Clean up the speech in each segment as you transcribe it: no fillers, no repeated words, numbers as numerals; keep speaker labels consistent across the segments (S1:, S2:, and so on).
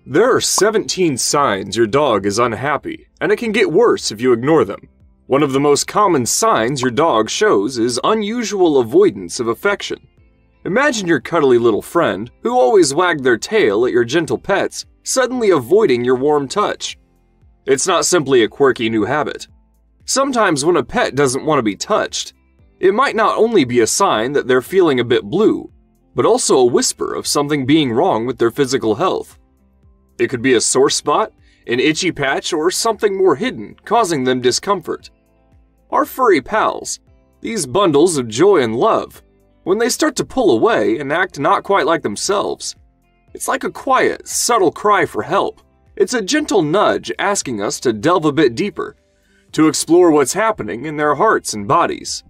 S1: There are 17 signs your dog is unhappy, and it can get worse if you ignore them. One of the most common signs your dog shows is unusual avoidance of affection. Imagine your cuddly little friend, who always wagged their tail at your gentle pets, suddenly avoiding your warm touch. It's not simply a quirky new habit. Sometimes when a pet doesn't want to be touched, it might not only be a sign that they're feeling a bit blue, but also a whisper of something being wrong with their physical health. It could be a sore spot, an itchy patch, or something more hidden, causing them discomfort. Our furry pals, these bundles of joy and love, when they start to pull away and act not quite like themselves, it's like a quiet, subtle cry for help. It's a gentle nudge asking us to delve a bit deeper, to explore what's happening in their hearts and bodies.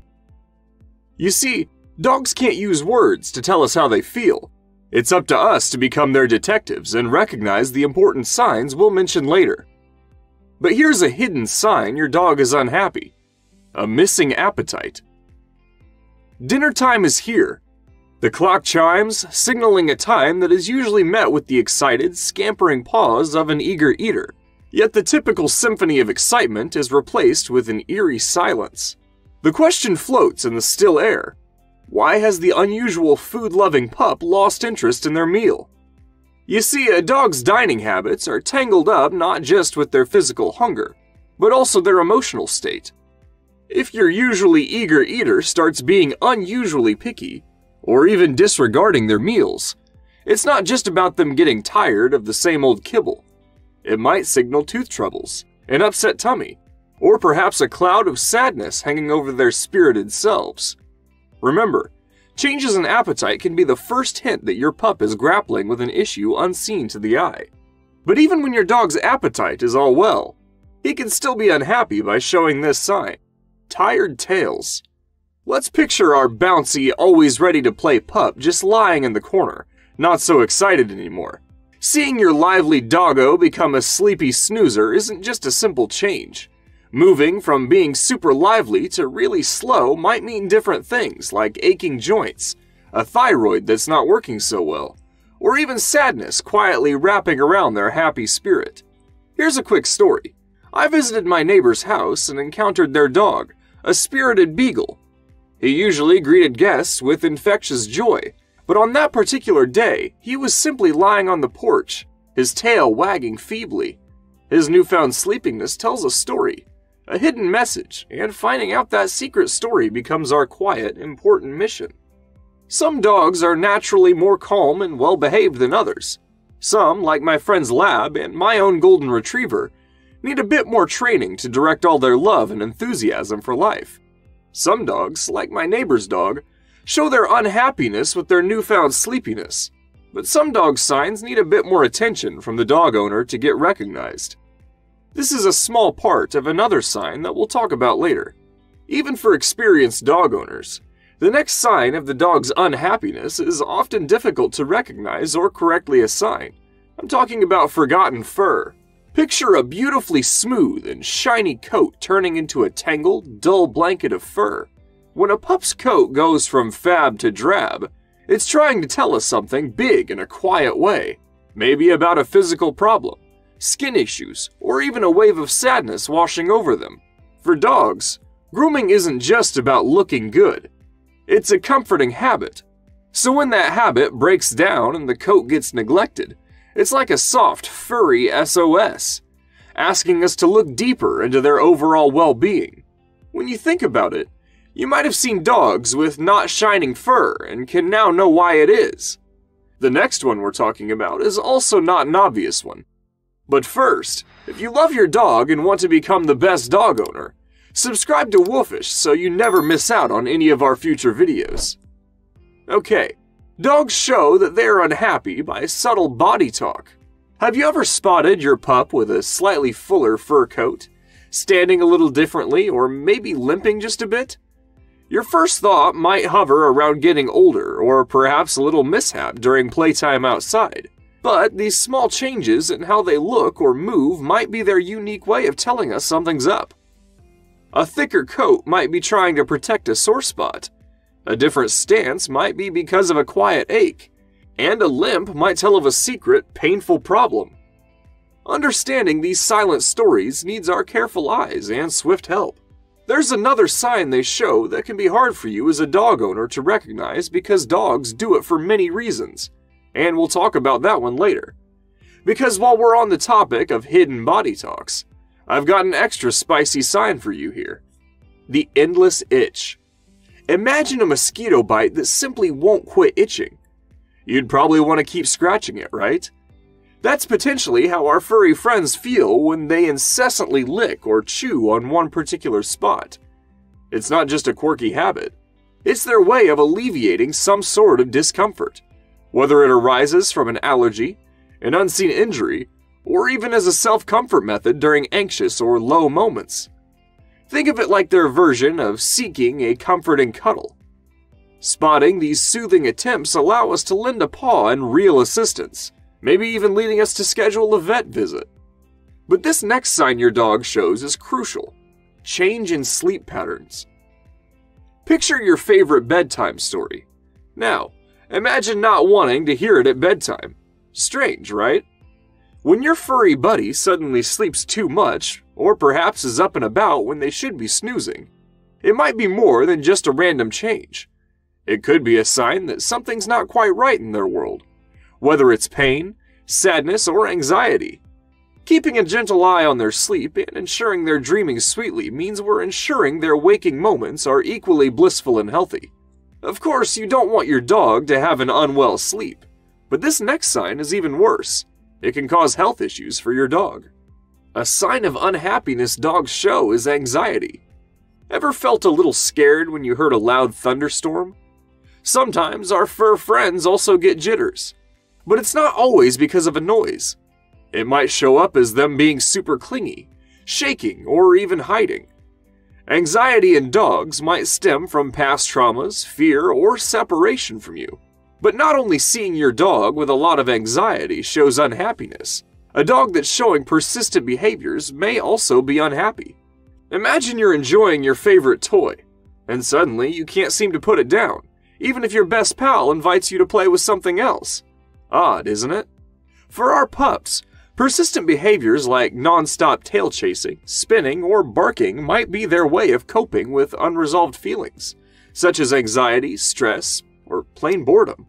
S1: You see, dogs can't use words to tell us how they feel. It's up to us to become their detectives and recognize the important signs we'll mention later. But here's a hidden sign your dog is unhappy: a missing appetite. Dinner time is here. The clock chimes, signaling a time that is usually met with the excited, scampering paws of an eager eater. Yet the typical symphony of excitement is replaced with an eerie silence. The question floats in the still air: why has the unusual food-loving pup lost interest in their meal? You see, a dog's dining habits are tangled up not just with their physical hunger, but also their emotional state. If your usually eager eater starts being unusually picky, or even disregarding their meals, it's not just about them getting tired of the same old kibble. It might signal tooth troubles, an upset tummy, or perhaps a cloud of sadness hanging over their spirited selves. Remember, changes in appetite can be the first hint that your pup is grappling with an issue unseen to the eye. But even when your dog's appetite is all well, he can still be unhappy by showing this sign: tired tails. Let's picture our bouncy, always ready to play pup just lying in the corner, not so excited anymore. Seeing your lively doggo become a sleepy snoozer isn't just a simple change. Moving from being super lively to really slow might mean different things like aching joints, a thyroid that's not working so well, or even sadness quietly wrapping around their happy spirit. Here's a quick story. I visited my neighbor's house and encountered their dog, a spirited beagle. He usually greeted guests with infectious joy, but on that particular day, he was simply lying on the porch, his tail wagging feebly. His newfound sleepiness tells a story, a hidden message, and finding out that secret story becomes our quiet, important mission. Some dogs are naturally more calm and well-behaved than others. Some, like my friend's lab and my own golden retriever, need a bit more training to direct all their love and enthusiasm for life. Some dogs, like my neighbor's dog, show their unhappiness with their newfound sleepiness, but some dog signs need a bit more attention from the dog owner to get recognized. This is a small part of another sign that we'll talk about later. Even for experienced dog owners, the next sign of the dog's unhappiness is often difficult to recognize or correctly assign. I'm talking about forgotten fur. Picture a beautifully smooth and shiny coat turning into a tangled, dull blanket of fur. When a pup's coat goes from fab to drab, it's trying to tell us something big in a quiet way, maybe about a physical problem, skin issues, or even a wave of sadness washing over them. For dogs, grooming isn't just about looking good. It's a comforting habit. So when that habit breaks down and the coat gets neglected, it's like a soft, furry SOS, asking us to look deeper into their overall well-being. When you think about it, you might have seen dogs with not shining fur and can now know why it is. The next one we're talking about is also not an obvious one. But first, if you love your dog and want to become the best dog owner, subscribe to Woofysh so you never miss out on any of our future videos. Okay, dogs show that they are unhappy by subtle body talk. Have you ever spotted your pup with a slightly fuller fur coat, standing a little differently, or maybe limping just a bit? Your first thought might hover around getting older, or perhaps a little mishap during playtime outside. But these small changes in how they look or move might be their unique way of telling us something's up. A thicker coat might be trying to protect a sore spot. A different stance might be because of a quiet ache. And a limp might tell of a secret, painful problem. Understanding these silent stories needs our careful eyes and swift help. There's another sign they show that can be hard for you as a dog owner to recognize because dogs do it for many reasons, and we'll talk about that one later. Because while we're on the topic of hidden body talks, I've got an extra spicy sign for you here. The endless itch. Imagine a mosquito bite that simply won't quit itching. You'd probably want to keep scratching it, right? That's potentially how our furry friends feel when they incessantly lick or chew on one particular spot. It's not just a quirky habit. It's their way of alleviating some sort of discomfort, whether it arises from an allergy, an unseen injury, or even as a self-comfort method during anxious or low moments. Think of it like their version of seeking a comforting cuddle. Spotting these soothing attempts allow us to lend a paw and real assistance, maybe even leading us to schedule a vet visit. But this next sign your dog shows is crucial: change in sleep patterns. Picture your favorite bedtime story. Now, imagine not wanting to hear it at bedtime. Strange, right? When your furry buddy suddenly sleeps too much, or perhaps is up and about when they should be snoozing, it might be more than just a random change. It could be a sign that something's not quite right in their world, whether it's pain, sadness, or anxiety. Keeping a gentle eye on their sleep and ensuring they're dreaming sweetly means we're ensuring their waking moments are equally blissful and healthy. Of course, you don't want your dog to have an unwell sleep, but this next sign is even worse. It can cause health issues for your dog. A sign of unhappiness dogs show is anxiety. Ever felt a little scared when you heard a loud thunderstorm? Sometimes our fur friends also get jitters, but it's not always because of a noise. It might show up as them being super clingy, shaking, or even hiding. Anxiety in dogs might stem from past traumas, fear, or separation from you. But not only seeing your dog with a lot of anxiety shows unhappiness, a dog that's showing persistent behaviors may also be unhappy. Imagine you're enjoying your favorite toy, and suddenly you can't seem to put it down, even if your best pal invites you to play with something else. Odd, isn't it? For our pups, persistent behaviors like non-stop tail chasing, spinning, or barking might be their way of coping with unresolved feelings, such as anxiety, stress, or plain boredom.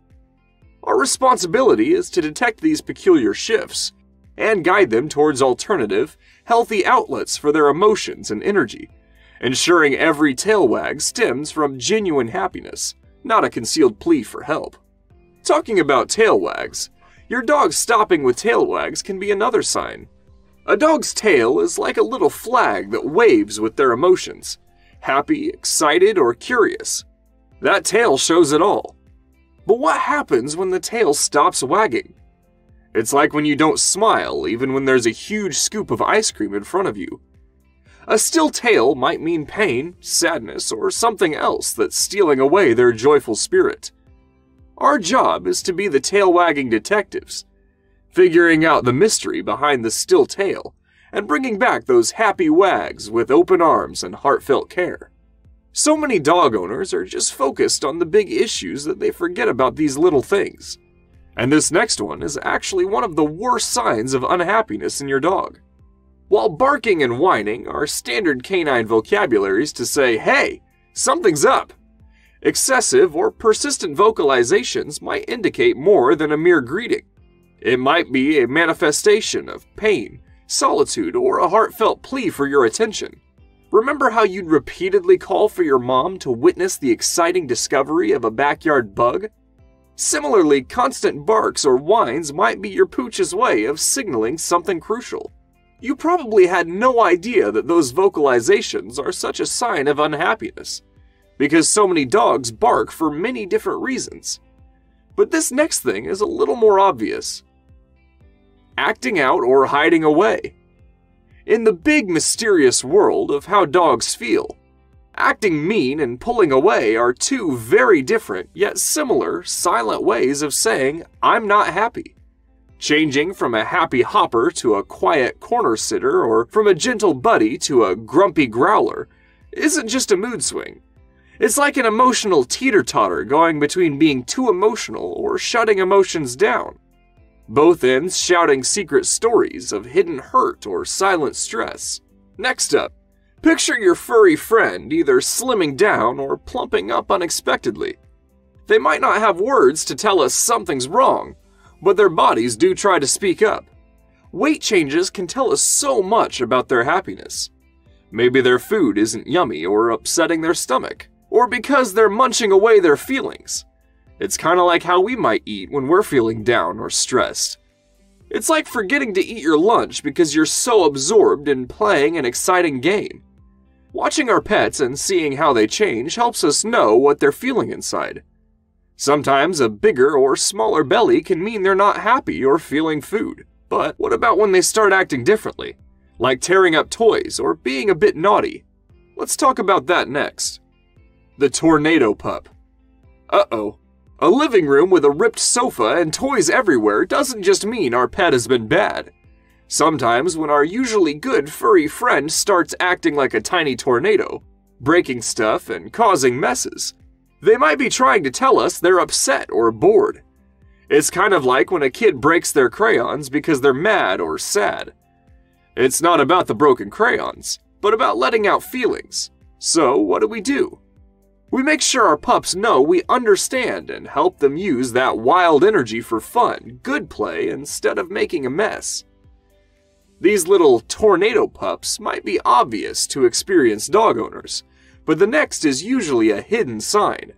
S1: Our responsibility is to detect these peculiar shifts and guide them towards alternative, healthy outlets for their emotions and energy, ensuring every tail wag stems from genuine happiness, not a concealed plea for help. Talking about tail wags, your dog stopping with tail wags can be another sign. A dog's tail is like a little flag that waves with their emotions, happy, excited, or curious. That tail shows it all. But what happens when the tail stops wagging? It's like when you don't smile even when there's a huge scoop of ice cream in front of you. A still tail might mean pain, sadness, or something else that's stealing away their joyful spirit. Our job is to be the tail-wagging detectives, figuring out the mystery behind the still tail and bringing back those happy wags with open arms and heartfelt care. So many dog owners are just focused on the big issues that they forget about these little things. And this next one is actually one of the worst signs of unhappiness in your dog. While barking and whining are standard canine vocabularies to say, "Hey, something's up," excessive or persistent vocalizations might indicate more than a mere greeting. It might be a manifestation of pain, solitude, or a heartfelt plea for your attention. Remember how you'd repeatedly call for your mom to witness the exciting discovery of a backyard bug? Similarly, constant barks or whines might be your pooch's way of signaling something crucial. You probably had no idea that those vocalizations are such a sign of unhappiness, because so many dogs bark for many different reasons. But this next thing is a little more obvious. Acting out or hiding away. In the big mysterious world of how dogs feel, acting mean and pulling away are two very different yet similar silent ways of saying, "I'm not happy." Changing from a happy hopper to a quiet corner sitter or from a gentle buddy to a grumpy growler isn't just a mood swing. It's like an emotional teeter-totter going between being too emotional or shutting emotions down. both ends shouting secret stories of hidden hurt or silent stress. Next up, picture your furry friend either slimming down or plumping up unexpectedly. They might not have words to tell us something's wrong, but their bodies do try to speak up. Weight changes can tell us so much about their happiness. Maybe their food isn't yummy or upsetting their stomach, or because they're munching away their feelings. It's kind of like how we might eat when we're feeling down or stressed. It's like forgetting to eat your lunch because you're so absorbed in playing an exciting game. Watching our pets and seeing how they change helps us know what they're feeling inside. Sometimes a bigger or smaller belly can mean they're not happy or feeling food. But what about when they start acting differently, like tearing up toys or being a bit naughty? Let's talk about that next. The tornado pup. Uh-oh. A living room with a ripped sofa and toys everywhere doesn't just mean our pet has been bad. Sometimes when our usually good furry friend starts acting like a tiny tornado, breaking stuff and causing messes, they might be trying to tell us they're upset or bored. It's kind of like when a kid breaks their crayons because they're mad or sad. It's not about the broken crayons, but about letting out feelings. So what do? We make sure our pups know we understand and help them use that wild energy for fun, good play, instead of making a mess. These little tornado pups might be obvious to experienced dog owners, but the next is usually a hidden sign.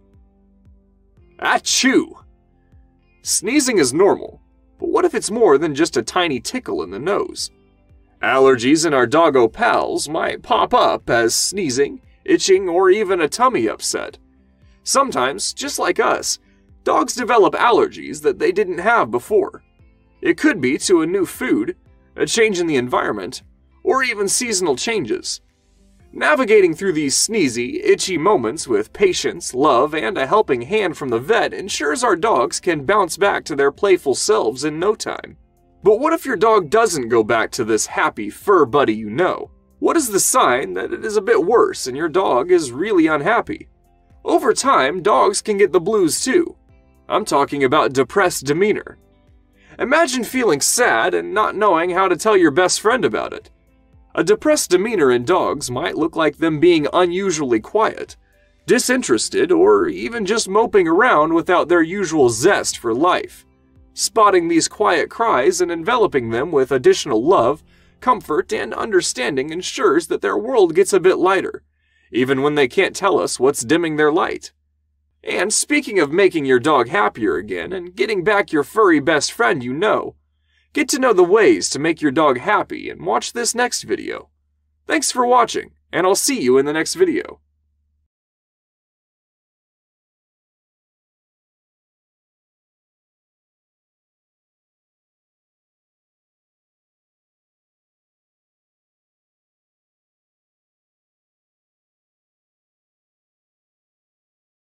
S1: Achoo! Sneezing is normal, but what if it's more than just a tiny tickle in the nose? Allergies in our doggo pals might pop up as sneezing, itching, or even a tummy upset. Sometimes, just like us, dogs develop allergies that they didn't have before. It could be to a new food, a change in the environment, or even seasonal changes. Navigating through these sneezy, itchy moments with patience, love, and a helping hand from the vet ensures our dogs can bounce back to their playful selves in no time. But what if your dog doesn't go back to this happy fur buddy you know? What is the sign that it is a bit worse and your dog is really unhappy? Over time, dogs can get the blues too. I'm talking about depressed demeanor. Imagine feeling sad and not knowing how to tell your best friend about it. A depressed demeanor in dogs might look like them being unusually quiet, disinterested, or even just moping around without their usual zest for life. Spotting these quiet cries and enveloping them with additional love, comfort, and understanding ensures that their world gets a bit lighter, even when they can't tell us what's dimming their light. And speaking of making your dog happier again and getting back your furry best friend you know, get to know the ways to make your dog happy and watch this next video. Thanks for watching, and I'll see you in the next video.